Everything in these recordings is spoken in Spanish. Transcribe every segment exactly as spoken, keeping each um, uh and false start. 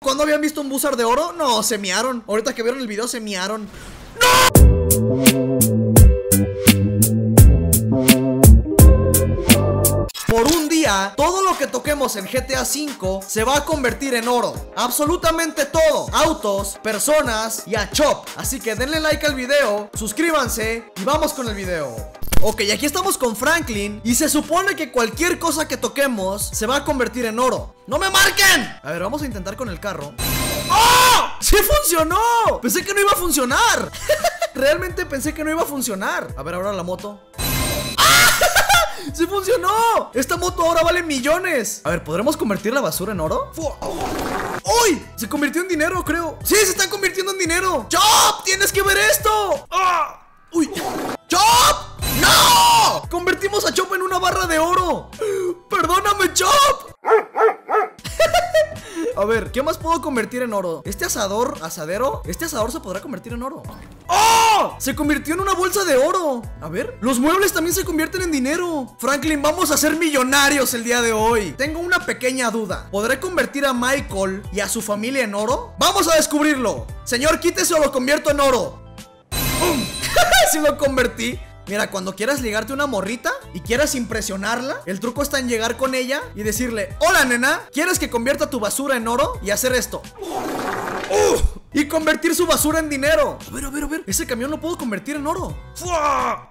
¿Cuándo habían visto un buzzer de oro? No, se miaron. Ahorita que vieron el video se miaron. ¡No! Por un día, todo lo que toquemos en G T A cinco se va a convertir en oro. Absolutamente todo. Autos, personas y a Chop. Así que denle like al video, suscríbanse y vamos con el video. Ok, aquí estamos con Franklin y se supone que cualquier cosa que toquemos se va a convertir en oro. ¡No me marquen! A ver, vamos a intentar con el carro. ¡Oh! ¡Sí funcionó! Pensé que no iba a funcionar. Realmente pensé que no iba a funcionar. A ver, ahora la moto. ¡Sí funcionó! Esta moto ahora vale millones. A ver, ¿podremos convertir la basura en oro? ¡Uy! Se convirtió en dinero, creo. ¡Sí, se está convirtiendo en dinero! ¡Chop! ¡Tienes que ver esto! ¡Ah! ¡Uy! ¡Chop! ¡No! Convertimos a Chop en una barra de oro. ¡Perdóname, Chop! A ver, ¿qué más puedo convertir en oro? Este asador, asadero, este asador se podrá convertir en oro. ¡Oh! Se convirtió en una bolsa de oro. A ver, los muebles también se convierten en dinero. Franklin, vamos a ser millonarios el día de hoy. Tengo una pequeña duda. ¿Podré convertir a Michael y a su familia en oro? Vamos a descubrirlo. Señor, quítese o lo convierto en oro. Si lo convertí. Mira, cuando quieras ligarte una morrita y quieras impresionarla, el truco está en llegar con ella y decirle: hola, nena, ¿quieres que convierta tu basura en oro? Y hacer esto. ¡Uh! Y convertir su basura en dinero. A ver, a ver, a ver. Ese camión lo puedo convertir en oro. ¡Fua!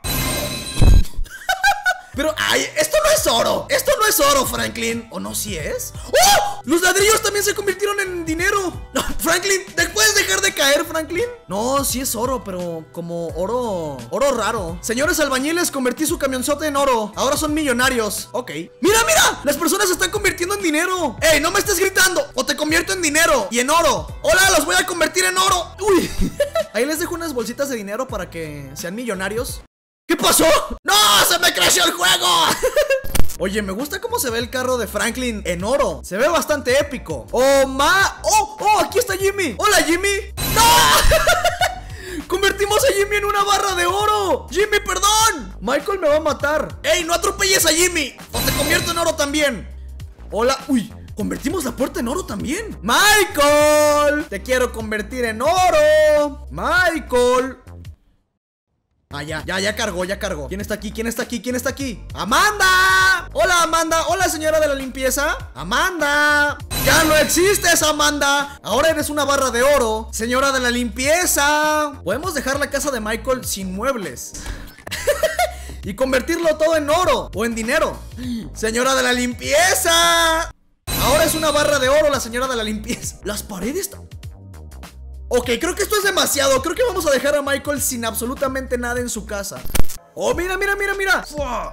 Pero, ay, esto no es oro. Esto no es oro, Franklin. ¿O no, si es? ¡Oh! Los ladrillos también se convirtieron en dinero. No, Franklin, ¿te puedes dejar de caer, Franklin? No, sí es oro, pero como oro... Oro raro. Señores albañiles, convertí su camionzote en oro. Ahora son millonarios. Ok. ¡Mira, mira! Las personas se están convirtiendo en dinero. ¡Ey, no me estés gritando! O te convierto en dinero y en oro. ¡Hola, los voy a convertir en oro! ¡Uy! Ahí les dejo unas bolsitas de dinero para que sean millonarios. ¿Qué pasó? ¡No! ¡Se me creció el juego! Oye, me gusta cómo se ve el carro de Franklin en oro. Se ve bastante épico. ¡Oh, ma! ¡Oh! ¡Oh! Aquí está Jimmy. ¡Hola, Jimmy! ¡No! ¡Convertimos a Jimmy en una barra de oro! ¡Jimmy, perdón! Michael me va a matar. ¡Ey, no atropelles a Jimmy! ¡O te convierto en oro también! ¡Hola! ¡Uy! Convertimos la puerta en oro también. ¡Michael! Te quiero convertir en oro. ¡Michael! Ah, ya, ya, ya cargó, ya cargó. ¿Quién está aquí? ¿Quién está aquí? ¿Quién está aquí? ¡Amanda! Hola, Amanda. Hola, señora de la limpieza. ¡Amanda! ¡Ya no existes, Amanda! Ahora eres una barra de oro, señora de la limpieza. Podemos dejar la casa de Michael sin muebles y convertirlo todo en oro o en dinero. Señora de la limpieza. Ahora es una barra de oro la señora de la limpieza. Las paredes... Ok, creo que esto es demasiado. Creo que vamos a dejar a Michael sin absolutamente nada en su casa. Oh, mira, mira, mira, mira.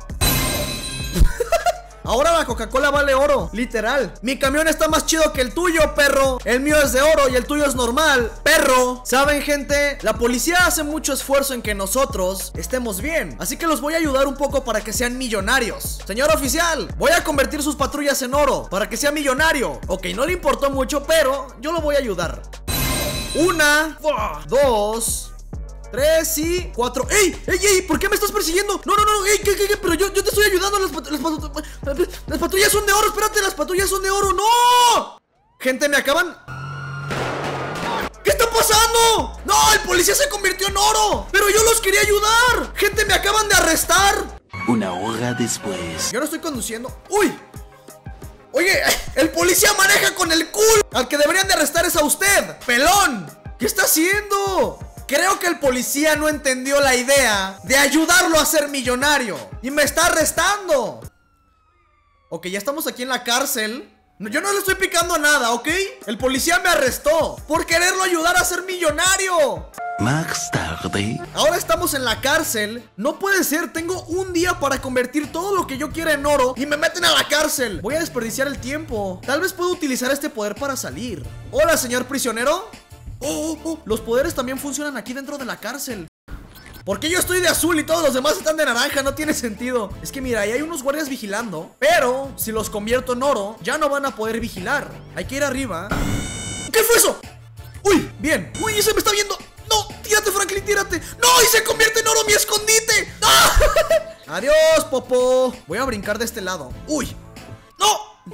Ahora la Coca-Cola vale oro, literal. Mi camión está más chido que el tuyo, perro. El mío es de oro y el tuyo es normal, perro. ¿Saben, gente? La policía hace mucho esfuerzo en que nosotros estemos bien, así que los voy a ayudar un poco para que sean millonarios. Señor oficial, voy a convertir sus patrullas en oro para que sea millonario. Ok, no le importó mucho, pero yo lo voy a ayudar. Una, dos, tres y cuatro. ¡Ey! ¡Ey, ey! ¿Por qué me estás persiguiendo? No, no, no, ey, ¿qué, qué, qué? Pero yo, yo te estoy ayudando. Las, pat las, pat las patrullas son de oro, espérate, las patrullas son de oro. ¡No! Gente, me acaban... ¿Qué está pasando? ¡No! El policía se convirtió en oro. Pero yo los quería ayudar. Gente, me acaban de arrestar. Una hora después. Yo no estoy conduciendo. ¡Uy! Oye, el policía maneja con el culo. Al que deberían de arrestar es a usted, pelón. ¿Qué está haciendo? Creo que el policía no entendió la idea de ayudarlo a ser millonario y me está arrestando. Ok, ya estamos aquí en la cárcel. Yo no le estoy picando nada, ¿ok? El policía me arrestó por quererlo ayudar a ser millonario. Más tarde. Ahora estamos en la cárcel. No puede ser, tengo un día para convertir todo lo que yo quiera en oro y me meten a la cárcel. Voy a desperdiciar el tiempo. Tal vez puedo utilizar este poder para salir. Hola, señor prisionero. Oh, oh, oh. Los poderes también funcionan aquí dentro de la cárcel. ¿Por qué yo estoy de azul y todos los demás están de naranja? No tiene sentido. Es que mira, ahí hay unos guardias vigilando, pero si los convierto en oro, ya no van a poder vigilar. Hay que ir arriba. ¿Qué fue eso? Uy, bien. Uy, ese me está viendo. No, tírate, Franklin, tírate. No, y se convierte en oro mi escondite. ¡No! Adiós, Popo. Voy a brincar de este lado. Uy. No.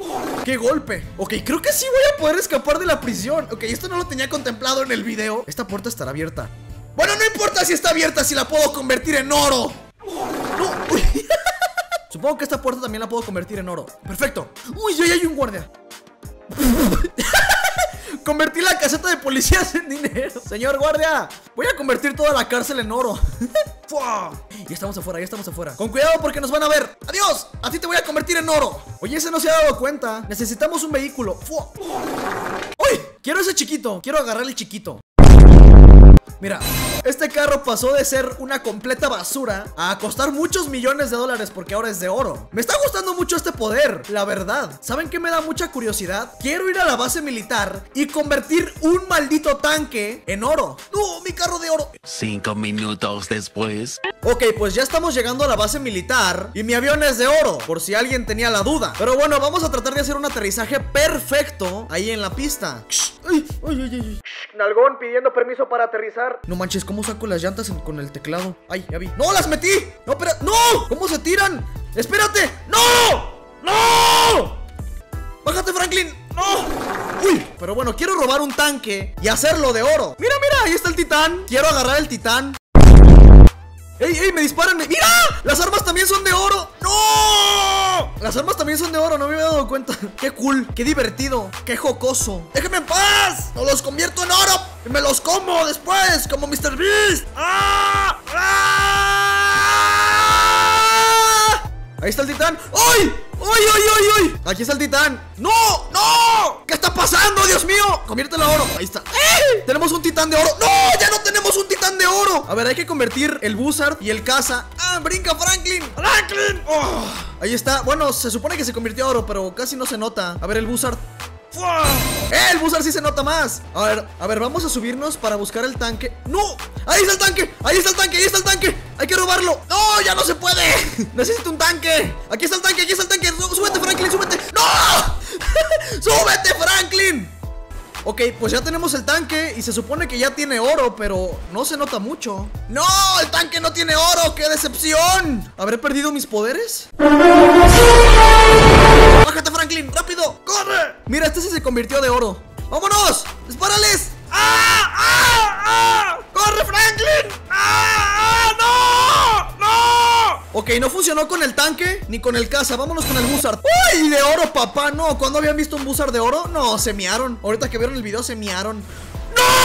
¡Qué golpe! Ok, creo que sí voy a poder escapar de la prisión. Ok, esto no lo tenía contemplado en el video. Esta puerta estará abierta. Bueno, no importa si está abierta, si la puedo convertir en oro. No, uy. Supongo que esta puerta también la puedo convertir en oro. Perfecto. Uy, ya hay un guardia. Convertí la caseta de policías en dinero. Señor guardia, voy a convertir toda la cárcel en oro. Ya estamos afuera, ya estamos afuera. Con cuidado porque nos van a ver. Adiós, a ti te voy a convertir en oro. Oye, ese no se ha dado cuenta. Necesitamos un vehículo. Uy, quiero ese chiquito. Quiero agarrar el chiquito. Mira, este carro pasó de ser una completa basura a costar muchos millones de dólares porque ahora es de oro. Me está gustando mucho este poder, la verdad. ¿Saben qué me da mucha curiosidad? Quiero ir a la base militar y convertir un maldito tanque en oro. ¡No, mi carro de oro! Cinco minutos después. Ok, pues ya estamos llegando a la base militar y mi avión es de oro, por si alguien tenía la duda. Pero bueno, vamos a tratar de hacer un aterrizaje perfecto ahí en la pista. ¡Ay, ay, ay, ay! Nalgón pidiendo permiso para aterrizar. No manches, ¿cómo saco las llantas en, con el teclado? Ay, ya vi. ¡No, las metí! ¡No, espera! ¡No! ¿Cómo se tiran? ¡Espérate! ¡No! ¡No! ¡Bájate, Franklin! ¡No! ¡Uy! Pero bueno, quiero robar un tanque y hacerlo de oro. Mira, mira, ahí está el titán. Quiero agarrar el titán. ¡Ey, ey! ¡Me disparan! Me... ¡Mira! ¡Las armas también son de oro! ¡No! Las armas también son de oro, no me había dado cuenta. ¡Qué cool! ¡Qué divertido! ¡Qué jocoso! ¡Déjenme en paz! ¡No los convierto en oro! ¡Y me los como después! ¡Como mister Beast! ¡Ah! ¡Ah! Ahí está el titán. ¡Ay! ¡Ay, ay, ay, ay! Aquí está el titán. ¡No! ¡No! ¿Qué está pasando, Dios mío? Conviértelo a oro. Ahí está. ¡Eh! Tenemos un titán de oro. ¡No! ¡Ya no tenemos un titán de oro! A ver, hay que convertir el Buzzard y el caza. ¡Ah! ¡Brinca, Franklin! ¡Franklin! Oh, ahí está. Bueno, se supone que se convirtió a oro, pero casi no se nota. A ver, el Buzzard. ¡Eh! El Buzzard sí se nota más. A ver, a ver, vamos a subirnos para buscar el tanque. ¡No! ¡Ahí está el tanque! ¡Ahí está el tanque! ¡Ahí está el tanque! ¡Hay que robarlo! ¡No! ¡Ya no se puede! ¡Necesito un tanque! ¡Aquí está el tanque! ¡Aquí está el tanque! ¡Súbete, Franklin! ¡Súbete! ¡No! ¡Súbete, Franklin! Ok, pues ya tenemos el tanque y se supone que ya tiene oro, pero no se nota mucho. ¡No! ¡El tanque no tiene oro! ¡Qué decepción! ¿Habré perdido mis poderes? ¡Bájate, Franklin! ¡Rápido! ¡Corre! Mira, este sí se convirtió de oro. ¡Vámonos! ¡Dispárales! ¡Ah! ¡Ah! ¡Ah! ¡Corre, Franklin! ¡Ah! ¡Ah! ¡No! ¡No! Ok, no funcionó con el tanque ni con el caza. Vámonos con el Buzzard. ¡Uy! De oro, papá. No, ¿cuándo habían visto un Buzzard de oro? No, se miaron. Ahorita que vieron el video se miaron. ¡No!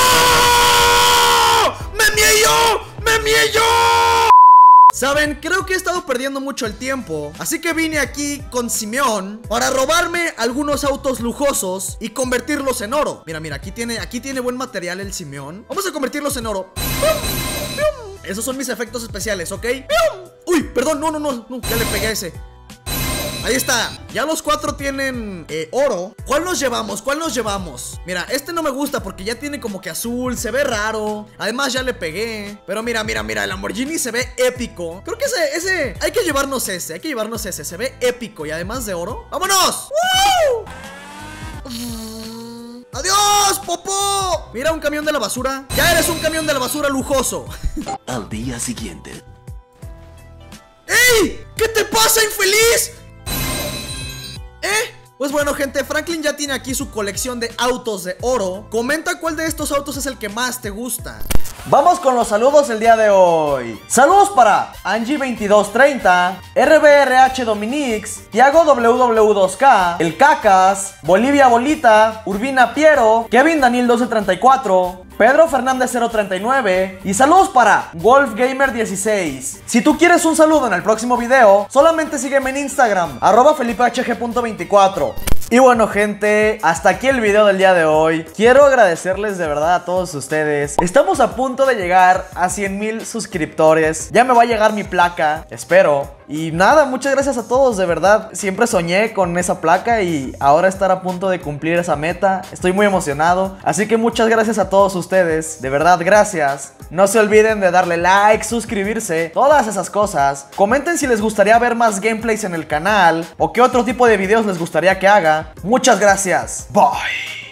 ¡No! ¡Me mié yo! ¡Me mié yo! Saben, creo que he estado perdiendo mucho el tiempo, así que vine aquí con Simeón para robarme algunos autos lujosos y convertirlos en oro. Mira, mira, aquí tiene, aquí tiene buen material el Simeón. Vamos a convertirlos en oro. Esos son mis efectos especiales, ¿ok? Uy, perdón, no, no, no, no, ya le pegué a ese. Ahí está, ya los cuatro tienen eh, oro. ¿Cuál nos llevamos? ¿Cuál nos llevamos? Mira, este no me gusta porque ya tiene como que azul, se ve raro. Además ya le pegué. Pero mira, mira, mira, el Lamborghini se ve épico. Creo que ese, ese, hay que llevarnos ese, hay que llevarnos ese. Se ve épico y además de oro. ¡Vámonos! ¡Woo! ¡Adiós, Popó! Mira, un camión de la basura. Ya eres un camión de la basura lujoso. Al día siguiente. ¡Ey! ¿Qué te pasa, infeliz? ¿Eh? Pues bueno, gente, Franklin ya tiene aquí su colección de autos de oro. Comenta cuál de estos autos es el que más te gusta. Vamos con los saludos el día de hoy. Saludos para Angie veintidós treinta, R B R H Dominix, Tiago W W dos K, El Cacas, Bolivia Bolita, Urbina Piero, Kevin Daniel doce treinta y cuatro, Pedro Fernández cero treinta y nueve y saludos para Wolf Gamer dieciséis. Si tú quieres un saludo en el próximo video, solamente sígueme en Instagram, arroba felipe h g punto veinticuatro. Y bueno, gente, hasta aquí el video del día de hoy. Quiero agradecerles de verdad a todos ustedes. Estamos a punto de llegar a cien mil suscriptores. Ya me va a llegar mi placa, espero. Y nada, muchas gracias a todos, de verdad. Siempre soñé con esa placa y ahora estar a punto de cumplir esa meta. Estoy muy emocionado. Así que muchas gracias a todos ustedes. De verdad, gracias. No se olviden de darle like, suscribirse, todas esas cosas. Comenten si les gustaría ver más gameplays en el canal o qué otro tipo de videos les gustaría que haga. Muchas gracias. Bye.